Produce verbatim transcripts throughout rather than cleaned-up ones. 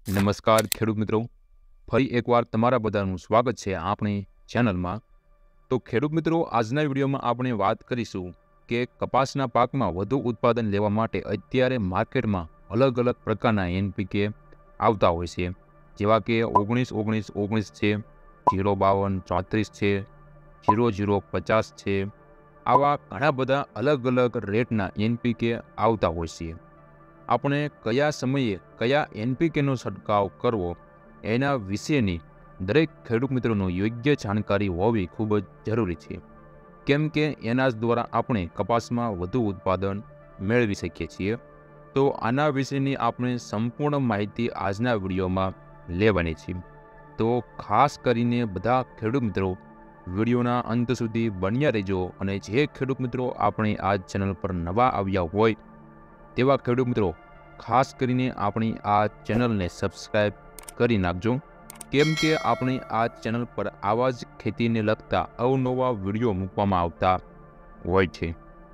નમસ્કાર ખેડૂત મિત્રો, ફરી એકવાર તમારા બધાનું સ્વાગત છે આપણી ચેનલમાં। તો ખેડૂત મિત્રો, આજના વિડીયોમાં આપણે વાત કરીશું કે કપાસના પાકમાં વધુ ઉત્પાદન લેવા માટે અત્યારે માર્કેટમાં અલગ અલગ પ્રકારના એનપીકે આવતા હોય છે, જેવા કે ઓગણીસ ઓગણીસ ઓગણીસ છે, જીરો બાવન ચોત્રીસ છે, જીરો જીરો પચાસ છે। આવા ઘણા બધા અલગ અલગ રેટના એનપીકે આવતા હોય છે। આપણે કયા સમયે કયા એનપીકેનો છંટકાવ કરવો એના વિશેની દરેક ખેડૂત મિત્રોનો યોગ્ય જાણકારી હોવી ખૂબ જ જરૂરી છે, કેમ કે એના જ દ્વારા આપણે કપાસમાં વધુ ઉત્પાદન મેળવી શકીએ છીએ। તો આના વિશેની આપણે સંપૂર્ણ માહિતી આજના વિડીયોમાં લેવાની છે। તો ખાસ કરીને બધા ખેડૂત મિત્રો વિડીયોના અંત સુધી બન્યા રહેજો, અને જે ખેડૂત મિત્રો આપણે આ ચેનલ પર નવા આવ્યા હોય તેવા ખેડૂત મિત્રો ખાસ કરીને આપણી આ ચેનલને સબસ્ક્રાઈબ કરી નાખજો, કેમ કે આપણી આ ચેનલ પર આવા જ ખેતીને લગતા અવનવા વિડીયો મૂકવામાં આવતા હોય છે।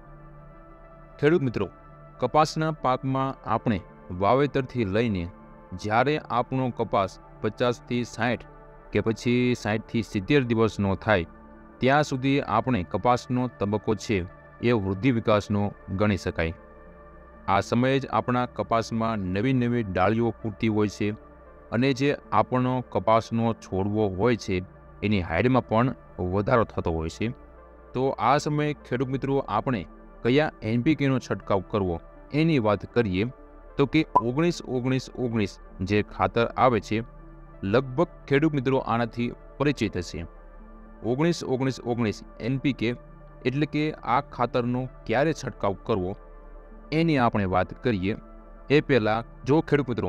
ખેડૂત મિત્રો, કપાસના પાકમાં આપણે વાવેતરથી લઈને જ્યારે આપણો કપાસ પચાસથી સાઠ કે પછી સાઠથી સિત્તેર દિવસનો થાય ત્યાં સુધી આપણે કપાસનો તબક્કો છે એ વૃદ્ધિ વિકાસનો ગણી શકાય। આ સમયે જ આપણા કપાસમાં નવી નવી ડાળીઓ ફૂટતી હોય છે, અને જે આપણો કપાસનો છોડવો હોય છે એની હાઇટમાં પણ વધારો થતો હોય છે। તો આ સમયે ખેડૂત મિત્રો આપણે કયા એનપીકેનો છંટકાવ કરવો એની વાત કરીએ તો કે ઓગણીસ ઓગણીસ ઓગણીસ જે ખાતર આવે છે, લગભગ ખેડૂત મિત્રો આનાથી પરિચિત હશે। ઓગણીસ ઓગણીસ ઓગણીસ એનપીકે એટલે કે આ ખાતરનો ક્યારે છંટકાવ કરવો એની આપણે વાત કરીએ એ પહેલાં જો ખેડૂત મિત્રો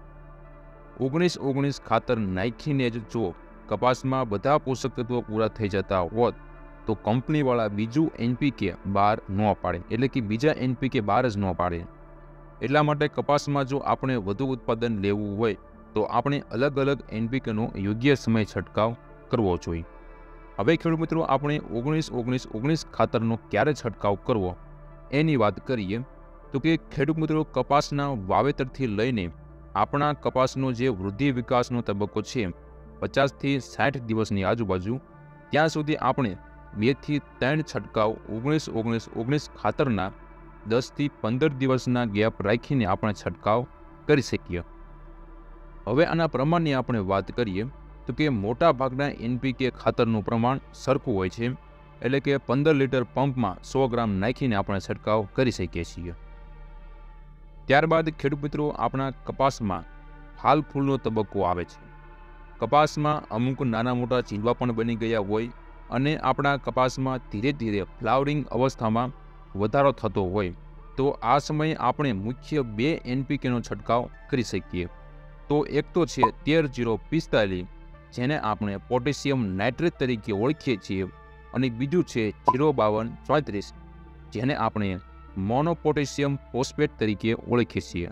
ઓગણીસ ઓગણીસ ખાતર નાખીને જ જો કપાસમાં બધા પોષક તત્વો પૂરા થઈ જતા હોત તો કંપનીવાળા બીજું એનપીકે બહાર ન પાડે, એટલે કે બીજા એનપીકે બહાર જ ન પાડે। એટલા માટે કપાસમાં જો આપણે વધુ ઉત્પાદન લેવું હોય તો આપણે અલગ અલગ એનપીકેનો યોગ્ય સમય છંટકાવ કરવો જોઈએ। હવે ખેડૂત મિત્રો આપણે ઓગણીસ ઓગણીસ ઓગણીસ ખાતરનો ક્યારે છંટકાવ કરવો એની વાત કરીએ તો કે ખેડૂત મિત્રો કપાસના વાવેતરથી લઈને આપણા કપાસનો જે વૃદ્ધિ વિકાસનો તબક્કો છે પચાસથી સાઠ દિવસની આજુબાજુ, ત્યાં સુધી આપણે બેથી ત્રણ છંટકાવ ઓગણીસ ઓગણીસ ઓગણીસ ખાતરના દસથી પંદર દિવસના ગેપ રાખીને આપણે છંટકાવ કરી શકીએ। હવે આના પ્રમાણની આપણે વાત કરીએ તો કે મોટા ભાગના એનપીકે ખાતરનું પ્રમાણ સરખું હોય છે, એટલે કે પંદર લીટર પંપમાં સો ગ્રામ નાખીને આપણે છંટકાવ કરી શકીએ છીએ। ત્યારબાદ ખેડૂત મિત્રો આપણા કપાસમાં ફાલ ફૂલનો તબક્કો આવે છે। કપાસમાં અમુક નાના મોટા ચીંડવા પણ બની ગયા હોય અને આપણા કપાસમાં ધીરે ધીરે ફ્લાવરિંગ અવસ્થામાં વધારો થતો હોય તો આ સમયે આપણે મુખ્ય બે એનપીકેનો છંટકાવ કરી શકીએ। તો એક તો છે તેર જીરો પિસ્તાલીસ, જેને આપણે પોટેશિયમ નાઇટ્રેટ તરીકે ઓળખીએ છીએ, અને બીજું છે જીરો બાવન ચોત્રીસ, જેને આપણે મોનો પોટેશિયમ ફોસ્ફેટ તરીકે ઓળખીએ છીએ।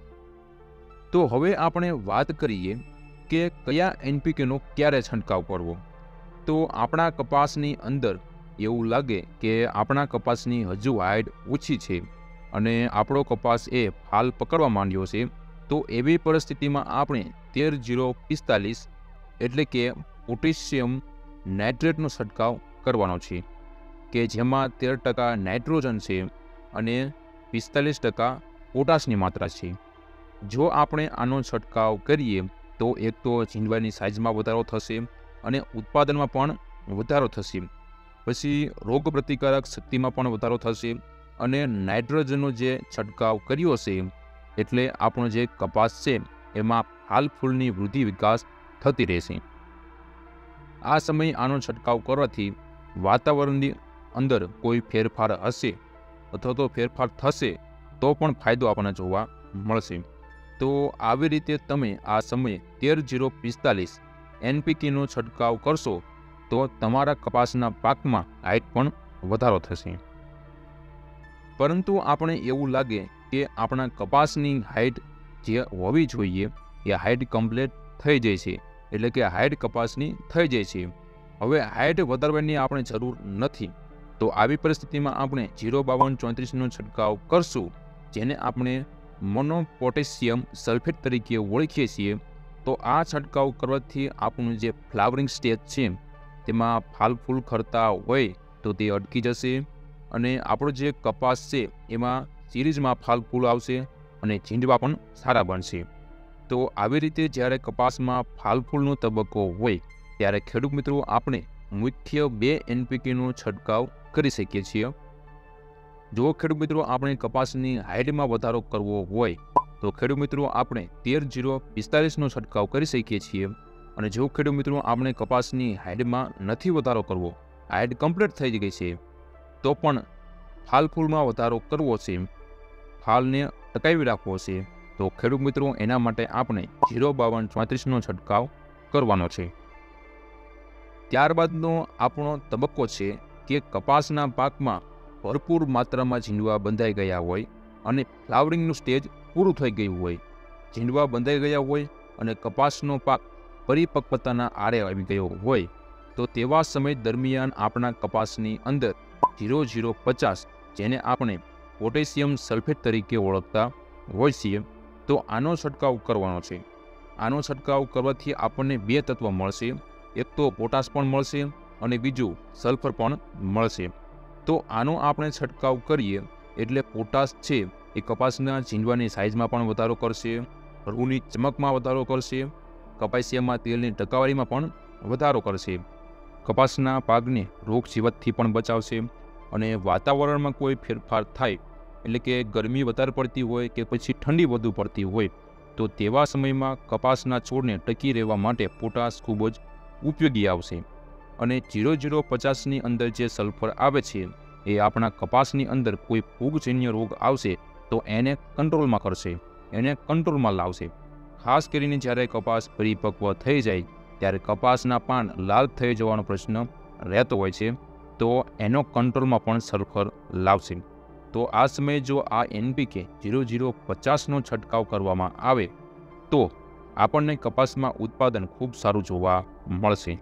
તો હવે આપણે વાત કરીએ કે કયા એનપીકેનો ક્યારે છંટકાવ કરવો। તો આપણા કપાસની અંદર એવું લાગે કે આપણા કપાસની હજુ હાઇટ ઓછી છે અને આપણો કપાસ એ ફાલ પકડવા માંડ્યો છે, તો એવી પરિસ્થિતિમાં આપણે તેર જીરો પિસ્તાલીસ એટલે કે પોટેશિયમ નાઇટ્રેટનો છંટકાવ કરવાનો છે, કે જેમાં તેર ટકા નાઇટ્રોજન છે અને પિસ્તાલીસ ટકા પોટાશની માત્રા છે। જો આપણે આનો છંટકાવ કરીએ તો એક તો છીંડવાની સાઇઝમાં વધારો થશે અને ઉત્પાદનમાં પણ વધારો થશે, પછી રોગ પ્રતિકારક શક્તિમાં પણ વધારો થશે, અને નાઇટ્રોજનનો જે છંટકાવ કર્યો છે એટલે આપણો જે કપાસ છે એમાં ફાલ ફૂલની વૃદ્ધિ વિકાસ થતી રહેશે। આ સમયે આનો છંટકાવ કરવાથી વાતાવરણની અંદર કોઈ ફેરફાર હશે અથવા તો ફેરફાર થશે તો પણ ફાયદો આપણને જોવા મળશે। તો આવી રીતે તમે આ સમયે તેર જીરો પિસ્તાલીસ એનપીકેનો છંટકાવ કરશો તો તમારા કપાસના પાકમાં હાઇટ પણ વધારો થશે। પરંતુ આપણે એવું લાગે કે આપણા કપાસની હાઇટ જે હોવી જોઈએ એ હાઇટ કમ્પ્લીટ થઈ જાય છે, એટલે કે હાઇટ કપાસની થઈ જાય છે, હવે હાઇટ વધારવાની આપણે જરૂર નથી, તો આવી પરિસ્થિતિમાં આપણે જીરો બાવન ચોત્રીસનો છંટકાવ કરશું, જેને આપણે મોનો પોટેશિયમ સલ્ફેટ તરીકે ઓળખીએ છીએ, તો આ છંટકાવ કરવાથી આપણું જે ફ્લાવરિંગ સ્ટેજ છે તેમાં ફાલ ફૂલ ખરતા હોય તો તે અટકી જશે અને આપણો જે કપાસ છે એમાં સિરીઝમાં ફાલ ફૂલ આવશે અને છીંડવા પણ સારા બનશે. તો આવી રીતે જ્યારે કપાસમાં ફાલ ફૂલનો તબક્કો હોય ત્યારે ખેડૂત મિત્રો આપણે મુખ્ય બે એનપીકેનો છંટકાવ કરી શકીએ છીએ. જો ખેડૂત મિત્રો આપણે કપાસની હાઇટમાં વધારો કરવો હોય તો ખેડૂત મિત્રો આપણે તેર જીરો પિસ્તાલીસનો છંટકાવ કરી શકીએ છીએ. અને જો ખેડૂત મિત્રો આપણે કપાસની હાઇટમાં નથી વધારો કરવો, હાઇટ કમ્પ્લીટ થઈ ગઈ છે, તો પણ ફાલ ફૂલમાં વધારો કરવો છે, ફાલને ટકાવી રાખવો છે, તો ખેડૂત મિત્રો એના માટે આપણે જીરો બાવન ચોત્રીસનો છંટકાવ કરવાનો છે. ત્યારબાદનો આપણો તબક્કો છે કે કપાસના પાકમાં ભરપૂર માત્રામાં ઝીંડવા બંધાઈ ગયા હોય અને ફ્લાવરિંગનું સ્ટેજ પૂરું થઈ ગયું હોય, ઝીંડવા બંધાઈ ગયા હોય અને કપાસનો પાક પરિપક્વતાના આરે આવી ગયો હોય, તો તેવા સમય દરમિયાન આપણા કપાસની અંદર ઝીરો ઝીરો પચાસ, જેને આપણે પોટેશિયમ સલ્ફેટ તરીકે ઓળખતા હોય છીએ, તો આનો છંટકાવ કરવાનો છે. આનો છંટકાવ કરવાથી આપણને બે તત્વ મળશે, એક તો પોટાશ પણ મળશે અને બીજું સલ્ફર પણ મળશે. તો આનો આપણે છંટકાવ કરીએ એટલે પોટાશ છે એ કપાસના ઝીંડવાની સાઇઝમાં પણ વધારો કરશે, રૂની ચમકમાં વધારો કરશે, કપાસિયામાં તેલની ટકાવારીમાં પણ વધારો કરશે, કપાસના પાકને રોગ જીવતથી પણ બચાવશે અને વાતાવરણમાં કોઈ ફેરફાર થાય, એટલે કે ગરમી વધારે પડતી હોય કે પછી ઠંડી વધુ પડતી હોય, તો તેવા સમયમાં કપાસના છોડને ટકી રહેવા માટે પોટાશ ખૂબ જ ઉપયોગી આવશે. અને જીરો જીરો પચાસની અંદર જે સલ્ફર આવે છે એ આપણા કપાસની અંદર કોઈ ફૂગજન્ય રોગ આવશે તો એને કંટ્રોલમાં કરશે, એને કંટ્રોલમાં લાવશે. ખાસ કરીને જ્યારે કપાસ પરિપક્વ થઈ જાય ત્યારે કપાસના પાન લાલ થઈ જવાનો પ્રશ્ન રહેતો હોય છે, તો એનો કંટ્રોલમાં પણ સલ્ફર લાવશે. તો આ સમયે જો આ એનપીકે જીરો જીરો પચાસનો છંટકાવ કરવામાં આવે તો આપણને કપાસમાં ઉત્પાદન ખૂબ સારું જોવા મળશે.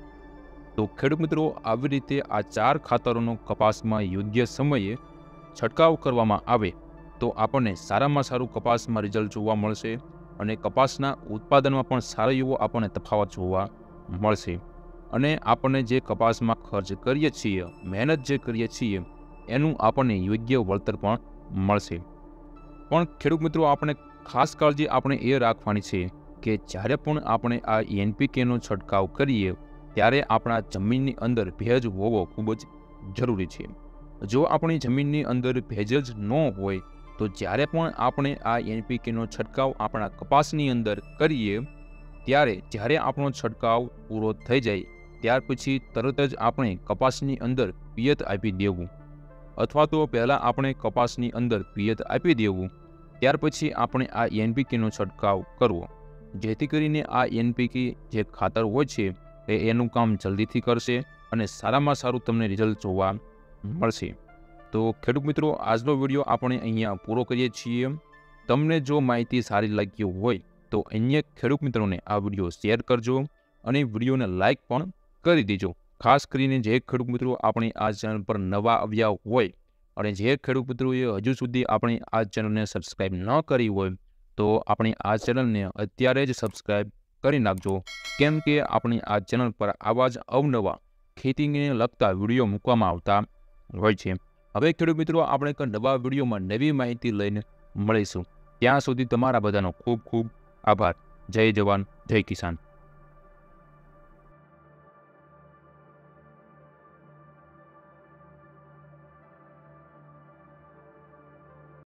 તો ખેડૂત મિત્રો આવી રીતે આ ચાર ખાતરોનો કપાસમાં યોગ્ય સમયે છંટકાવ કરવામાં આવે તો આપણને સારામાં સારું કપાસમાં રિઝલ્ટ જોવા મળશે અને કપાસના ઉત્પાદનમાં પણ સારો એવો આપણને તફાવત જોવા મળશે. અને આપણને જે કપાસમાં ખર્ચ કરીએ છીએ, મહેનત જે કરીએ છીએ, એનું આપણને યોગ્ય વળતર પણ મળશે. પણ ખેડૂત મિત્રો આપણે ખાસ કાળજી આપણે એ રાખવાની છે કે જ્યારે પણ આપણે આ એનપીકેનો છંટકાવ કરીએ ત્યારે આપણા જમીનની અંદર ભેજ હોવો ખૂબ જ જરૂરી છે. જો આપણી જમીનની અંદર ભેજ જ ન હોય તો જ્યારે પણ આપણે આ એનપીકેનો છંટકાવ આપણા કપાસની અંદર કરીએ ત્યારે જ્યારે આપણો છંટકાવ પૂરો થઈ જાય ત્યાર પછી તરત જ આપણે કપાસની અંદર પિયત આપી દેવું, અથવા તો પહેલાં આપણે કપાસની અંદર પિયત આપી દેવું, ત્યાર પછી આપણે આ એનપીકેનો છંટકાવ કરવો, જેથી કરીને આ એનપીકે જે ખાતર હોય છે એ એનું કામ જલ્દીથી કરશે અને સારામાં સારું તમને રિઝલ્ટ જોવા મળશે. તો ખેડૂત મિત્રો આજનો વિડીયો આપણે અહીંયા પૂરો કરીએ છીએ. તમને જો માહિતી સારી લાગી હોય તો અન્ય ખેડૂત મિત્રોને આ વિડીયો શેર કરજો અને વિડીયોને લાઇક પણ કરી દેજો. ખાસ કરીને જે ખેડૂત મિત્રો આપણે આ ચેનલ પર નવા આવ્યા હોય અને જે ખેડૂત મિત્રોએ હજુ સુધી આપણે આ ચેનલને સબસ્ક્રાઈબ ન કરી હોય તો આપણે આ ચેનલને અત્યારે જ સબસ્ક્રાઈબ કરી નાખજો, કેમ કે આપણી આ ચેનલ પર આવા જ અવનવા ખેતીને લગતા વિડીયો મૂકવામાં આવતા હોય છે. હવે ખેડૂત મિત્રો આપણે એક નવા વિડીયોમાં નવી માહિતી લઈને મળીશું. ત્યાં સુધી તમારા બધાનો ખૂબ ખૂબ આભાર. જય જવાન, જય કિસાન.